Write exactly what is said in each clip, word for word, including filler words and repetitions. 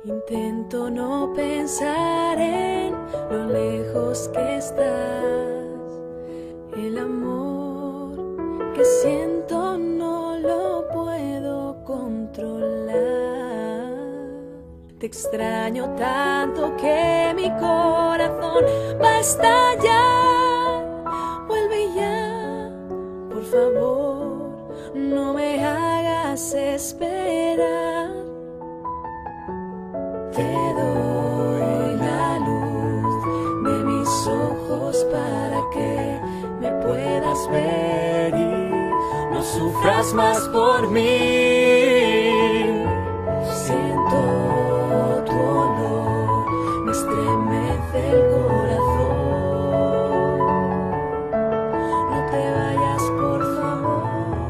Intento no pensar en lo lejos que estás. El amor que siento no lo puedo controlar. Te extraño tanto que mi corazón va a estallar. Vuelve ya, por favor, no me hagas esperar. Te doy la luz de mis ojos para que me puedas ver y no sufras más por mí. Siento tu olor, me estremece el corazón. No te vayas, por favor.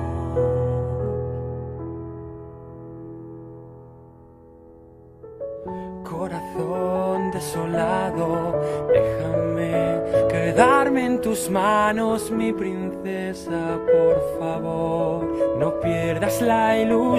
Corazón desolado, déjame quedarme en tus manos, mi princesa, por favor. No pierdas la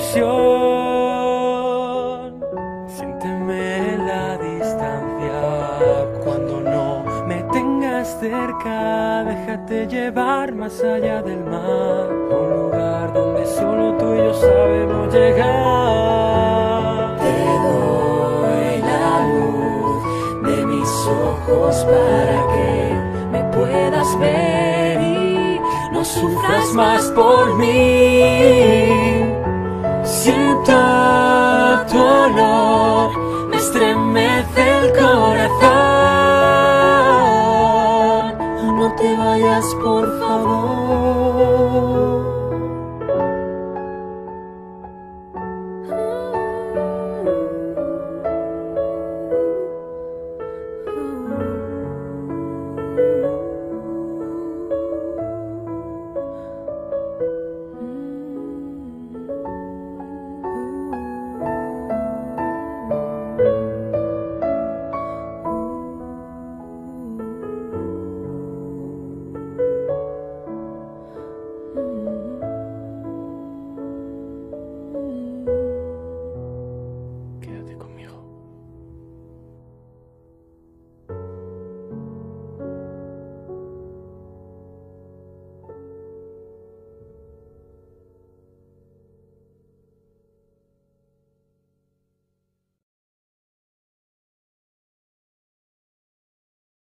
ilusión. Siénteme la distancia cuando no me tengas cerca. Déjate llevar más allá del mar, un lugar donde solo tú y yo sabemos llegar. Te doy la luz de mis ojos para que me puedas ver y no sufras más por mí. Siento